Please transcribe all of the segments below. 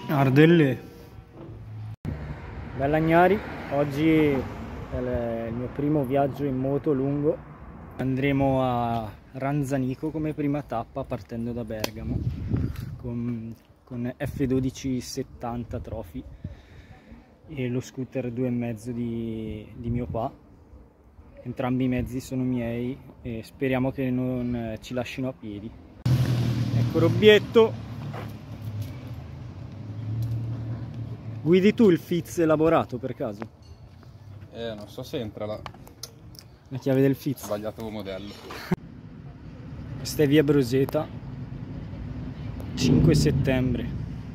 Ardelle. Bella Gnari, oggi è il mio primo viaggio in moto lungo. Andremo a Ranzanico come prima tappa partendo da Bergamo con F12 70 Trophy e lo scooter 2,5 di mio pa. Entrambi i mezzi sono miei e speriamo che non ci lasciano a piedi. Ecco Robbietto. Guidi tu il Fitz elaborato per caso? Non so se entra la chiave del Fitz. sbagliato modello. Questa è via Broseta, 5 settembre.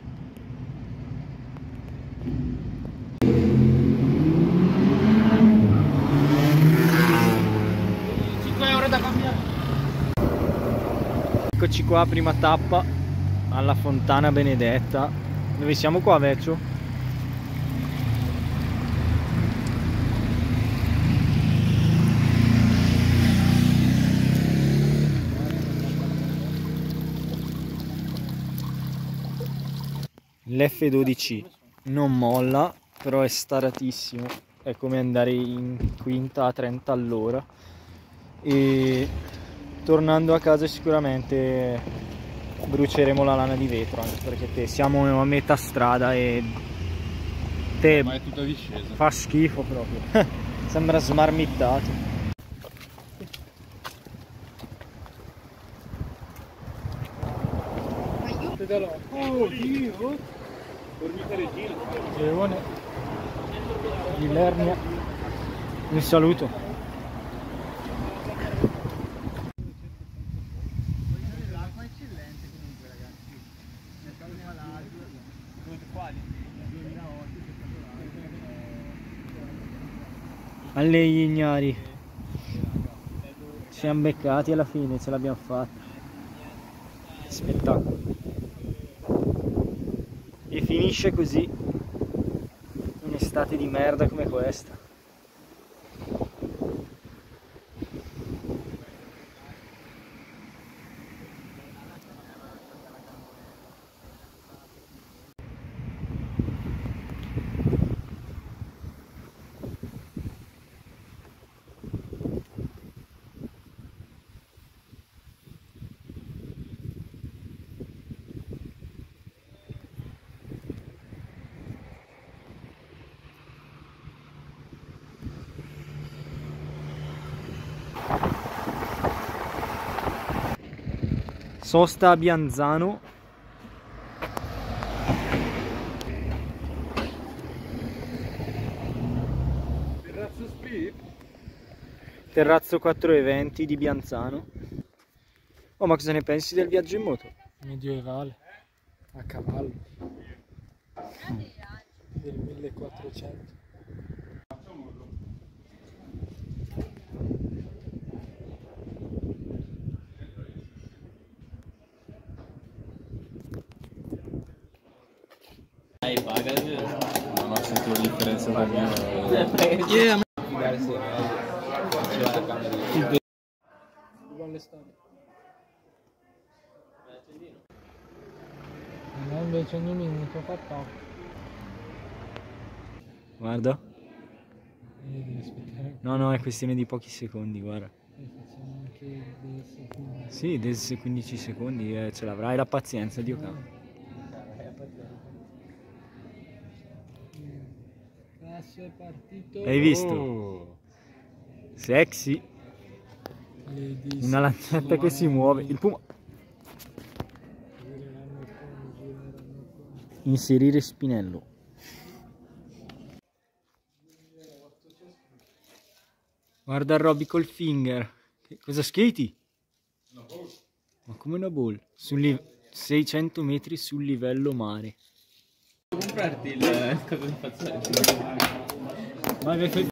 €5 da cambiare. Eccoci qua, prima tappa alla Fontana Benedetta. Dove siamo qua, Vecchio? L'F12 non molla, però è staratissimo, è come andare in quinta a 30 all'ora. E tornando a casa sicuramente bruceremo la lana di vetro, anche perché siamo a metà strada e Ma è tutta discesa. fa schifo proprio. Sembra smarmittato. Oh Dio! Leone di Lernia, un saluto. L'acqua è eccellente comunque ragazzi, nel caso malato, quali? 2008 Alle Ignari ci siamo beccati alla fine, ce l'abbiamo fatta. Spettacolo. E finisce così un'estate di merda come questa. Sosta a Bianzano. Terrazzo Speed? Terrazzo 420 di Bianzano. Oh, ma cosa ne pensi del viaggio in moto? medievale, a cavallo, del 1400. Non ho sentito la differenza tra mio. Invece ogni minuto fa top. Guarda. Devi aspettare. No, è questione di pochi secondi, guarda. Facciamo anche dei secondi. Sì, 15 secondi ce l'avrai la pazienza, Dio cavolo. Adesso è partito. Hai visto? Oh. Sexy. Una lancetta che si muove. Il Puma. Inserire spinello. Guarda Robby col finger. Cosa skati? Una ball. Ma come una ball? 600 metri sul livello mare. Comprarti il cosa di fazzoletti. Ma